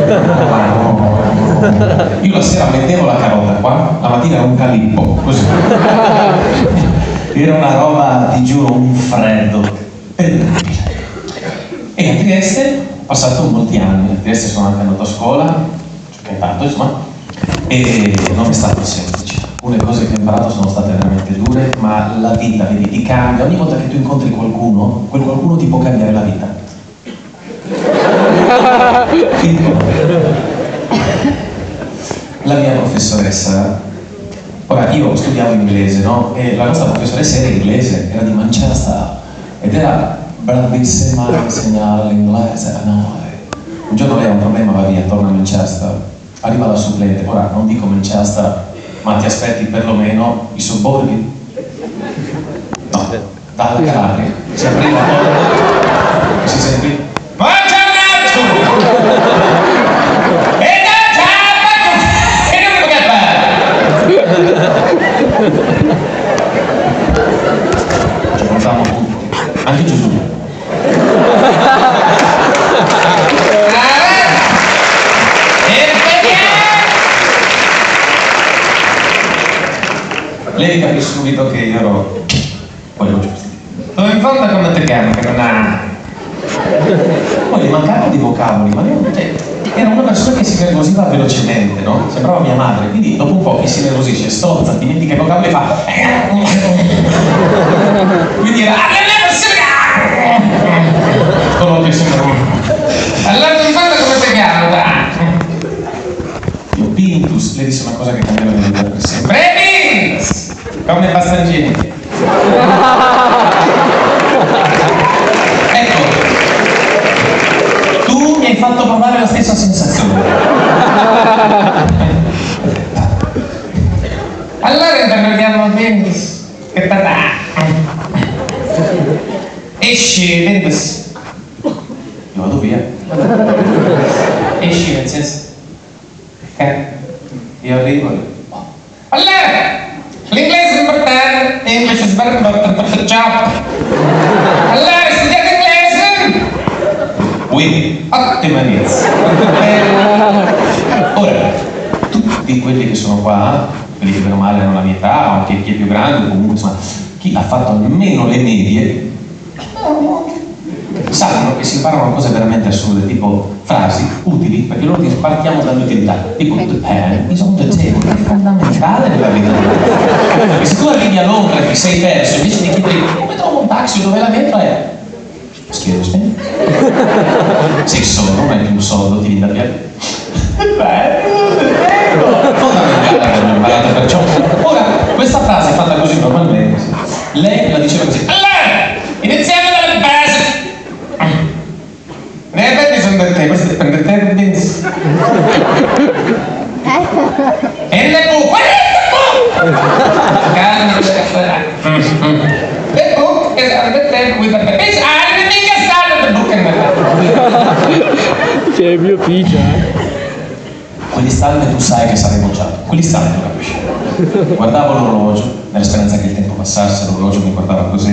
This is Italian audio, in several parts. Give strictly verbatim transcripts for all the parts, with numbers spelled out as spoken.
Io la sera mettevo la carota qua, la mattina era un calippo, così. Era una roba, ti giuro, un freddo terribile. E a Trieste ho passato molti anni, a Trieste sono anche andato a scuola, ci ho imparato, insomma, e non è stato semplice. Alcune cose che ho imparato sono state veramente dure, ma la vita, vedi, ti cambia. Ogni volta che tu incontri qualcuno, quel qualcuno ti può cambiare la vita. La mia professoressa, ora io studiavo inglese, no? E la nostra professoressa era inglese, era di Manchester ed era bravissima a insegnare l'inglese a noi. Un giorno lei ha un problema, va via, torna a Manchester, arriva la supplente, ora non dico Manchester, ma ti aspetti perlomeno i sobborghi? No, dalla Calabria, si apriva la porta, si sentì ci guardavamo tutti, anche Gesù. Lei capì subito che io ero quello giusto. Dove in fondo come te chiami? Che non ha... Poi gli mancavano dei vocaboli, ma io, cioè, era una persona che si nervosiva velocemente, no? Sembrava mia madre, quindi dopo un po' che si nervosisce, stozza, dimentica i vocaboli e fa... Quindi era... Quello che sembra... Allora in fondo come te chiami? Io Pintus, lei disse una cosa che cambiava la vita per sempre. Pintus! Come Bastancini. Ecco, tu mi hai fatto provare la stessa sensazione. Allora interroghiamo Pintus. Che tatà. Esci, Pintus. Io vado via. Esci, nel senso. Eh, io arrivo. Allora! L'inglese è importante, English is very important for the job. Allora, studiate inglese? Oui, ottima inizio. Ora, tutti quelli che sono qua, quelli che meno male hanno la mia età, o anche chi è più grande, comunque insomma, chi ha fatto almeno le medie, sanno che si imparano cose veramente assurde, tipo frasi utili, perché loro partiamo dall'utilità, tipo the pen is on the table, è fondamentale nella vita. E se tu arrivi a Londra e ti sei perso, invece di chiedere come trovo un taxi, dove la metro è? Excuse me? Sei solo, non hai più un soldo, ti viene da piede. Fondamentale averlo imparato, perciò. Ora, questa frase è fatta così normalmente. Lei la diceva così. Allora, iniziamo dalle basi. Ne prendi sono per te, questo è per te, Vince. E le bu, qual è il bu? Calma, the book is on the table with the page. I didn't think I started the book in the C'è il mio figlio, eh. Quell'istante tu sai che sarei bocciato, quell'istante lo capisci. Guardavo l'orologio, nella speranza che il tempo passasse, l'orologio mi guardava così.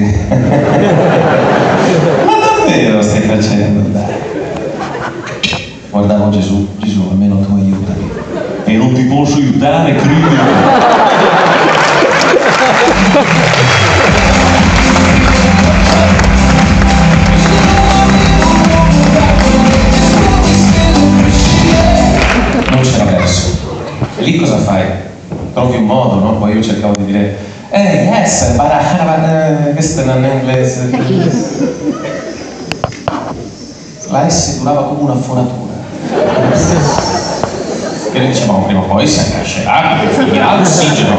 Ma davvero stai facendo? Dai. Guardavo Gesù, Gesù, almeno tu aiutami. E non ti posso aiutare, credi. Non c'era verso. E lì cosa fai? Trovi un modo, no? Poi io cercavo di dire eh, essere, barara, questo non è inglese. La S durava come una foratura. E noi dicevamo prima o poi si accascerà, finirà l'ossigeno.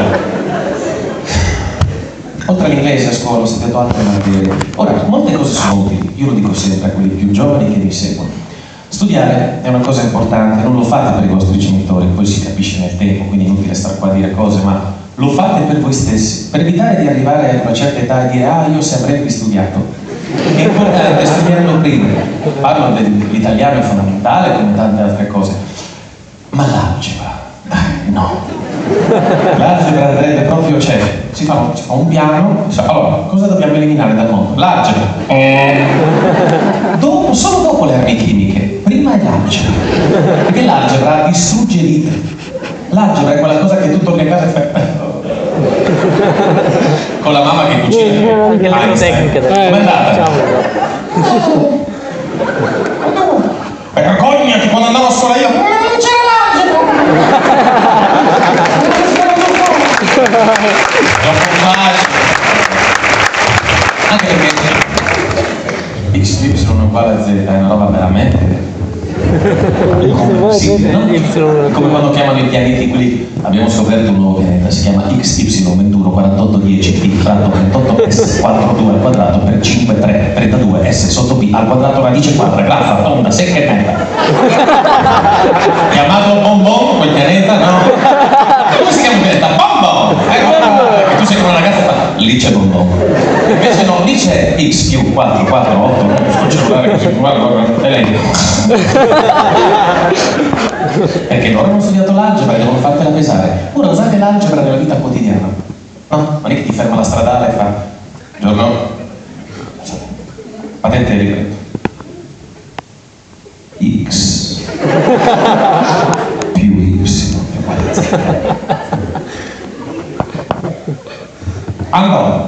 Oltre all'inglese a scuola ho studiato altre materie. Ora, molte cose sono utili, io lo dico sempre a quelli più giovani che mi seguono. Studiare è una cosa importante, non lo fate per i vostri genitori, poi si capisce nel tempo, quindi è inutile stare qua a dire cose, ma lo fate per voi stessi, per evitare di arrivare a una certa età e dire ah, io se avrei studiato. È importante studiarlo prima. Parlo dell'italiano, è fondamentale come tante altre cose, ma l'algebra, no. L'algebra andrebbe proprio, cioè, si fa, si fa un piano, cioè, allora, cosa dobbiamo eliminare dal mondo? L'algebra. Dopo, solo dopo le armi chimiche. prima è l'algebra, perché l'algebra distrugge vite. L'algebra è quella cosa che tu torni a casa e fai con la mamma che cucina. Anche le tecniche del... Com'è andata? Diciamo. Vergognati, quando andavo a scuola io non c'era l'algebra. Anche perché x più y uguale a z è una roba veramente incomprensibile, no? Come quando chiamano i pianeti quelli. Abbiamo scoperto un nuovo pianeta, si chiama X Y ventuno quarantotto dieci P fratto trentotto S quarantadue al quadrato per cinque tre trentadue S sotto P al quadrato radice quadra graffa tonda secca e netta. Chiamato Bonbon quel pianeta, no? Come si chiama il pianeta? Bonbon! Ecco, che tu sei come una ragazza e fa, lì c'è Bonbon. Invece no, lì c'è X più quattro quattro otto, sto cellulare così, guarda, guarda, è lei. Perché loro hanno studiato l'algebra e devono fartela pesare. Ora usate l'algebra nella vita quotidiana, no? Non è che ti ferma la stradale e fa buongiorno, patente e ripeto x più y uguale a z. Allora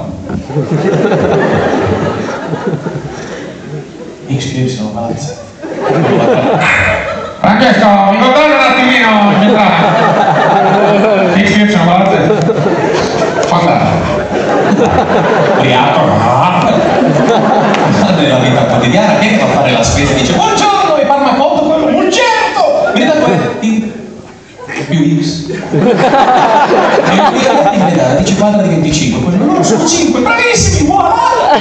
x più y uguale a z. Francesco, mi controlli un attimino il metraggio. X più y uguale a z. Quando Ubriaco, no? Nella vita quotidiana, che va a fare la spesa e dice buongiorno, e parla conto quello, un certo! Viene da quelli più x. E mi vede la radice quadra di venticinque, quello no, sono cinque, bravissimi, voilà!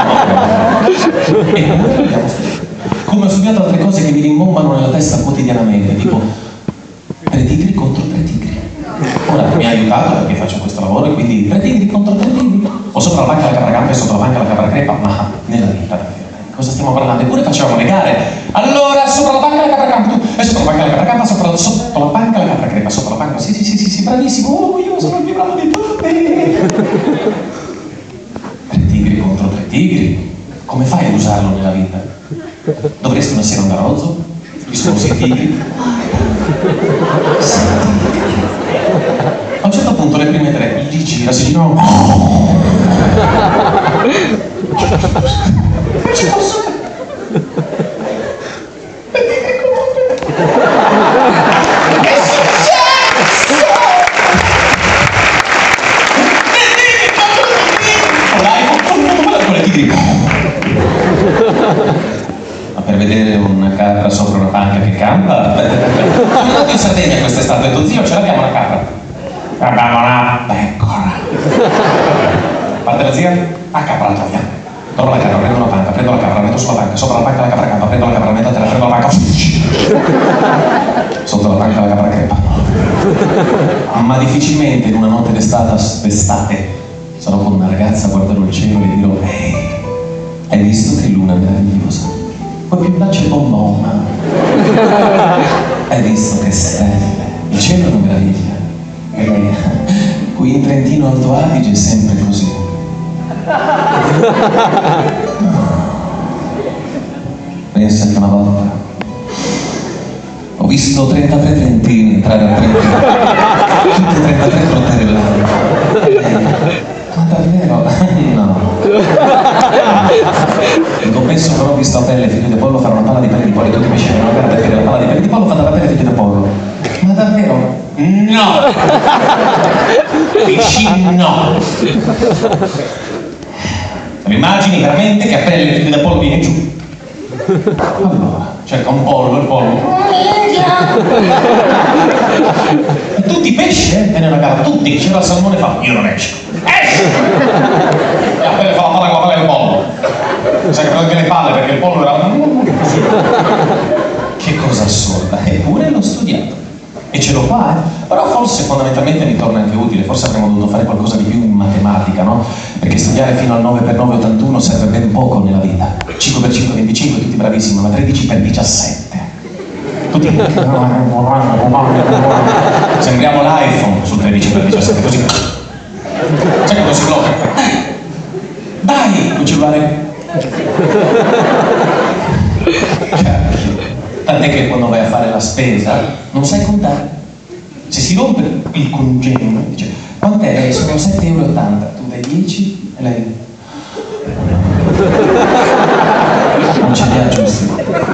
E noi abbiamo studiato. Come ho studiato altre cose che mi rimbombano nella testa quotidianamente, tipo tre tigri contro tre tigri. Ora mi ha aiutato perché faccio questo lavoro e quindi tre tigri contro tre tigri. O sopra la banca la capra campa e sotto la banca la capra crepa, ma nella vita davvero. Cosa stiamo parlando? Eppure facevamo le gare. Allora, sopra la banca la capra campa tu, e sotto la banca la capra campa, sopra, sotto la banca la capra crepa, sotto la banca. Sì, sì, sì, sì, sì, bravissimo. Oh, io sono il più bravo di tutti. Tre tigri contro tre tigri. Come fai ad usarlo nella vita? Dovresti una sera andare a Rozzo? Ci sono sei tigri. Sei tigri. A un certo punto le prime tre gli gira, si gira. Ci posso? Che è successo? Con le tigri. Ma per vedere una capra sopra una panca che campa? Sono andato in Sardegna quest'estate e ho detto zio, ce l'abbiamo una capra. Abbiamo una pecora. Parte la zia? A capra la tua fianco. Torno la capra, prendo una panca, prendo la capra, metto sulla panca, sopra la panca la capra campa, prendo la capra, metto a terra, prendo la panca. Sotto la panca la capra crepa. Ma difficilmente in una notte d'estate, d'estate sarò con una ragazza, guarderò il cielo e le dirò ehi, hai visto che luna meravigliosa? Poi più là c'è Bonbon. Hai visto che stelle? Il cielo è una meraviglia. E lei, qui in Trentino Alto Adige è sempre così. Pensa che una volta ho visto trentatré trentini entrare a Trentino, tutte e trentatré trotterellate. Ma davvero? No. In compenso però ho visto a pelle figlio di pollo fare una palla di pelle di pollo e tutti mi dicevano guarda perché la palla di pelle di pollo fa dalla pelle figlio di pollo. Ma davvero? No! Dici no! Immagini veramente che a pelle figlio di pollo viene giù. Allora, cerca un pollo, il pollo. E tutti i pesci, eh, nella gara, tutti, c'era il salmone fa, io non esco. Esci! E a pelle fa la palla con la palla del pollo. Sai che anche le palle perché il pollo era. Che cosa assurda, eppure l'ho studiato. E ce l'ho qua, eh. Però forse fondamentalmente mi torna anche utile, forse avremmo dovuto fare qualcosa di più in matematica, no? Perché studiare fino al nove per nove ottantuno serve ben poco nella vita. cinque per cinque venticinque, tutti bravissimi, ma tredici per diciassette. Tutti. Sembriamo l'iPhone sul tredici per diciassette, così. Sai come si blocca? Dai, il cellulare. Certo. Tant'è che quando vai a fare la spesa non sai contare. Se si rompe il congegno, dice, quant'è? Eh, sono sette euro e ottanta, tu dai dieci e lei... non ce li ha giusti.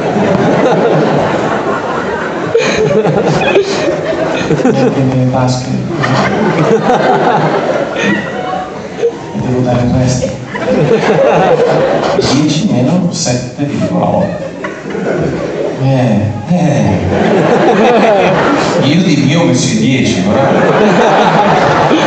Nelle vasche. E devo dare il resto. dieci meno sette virgola otto. Eh, eh. Io di mio ho messo i dieci, però.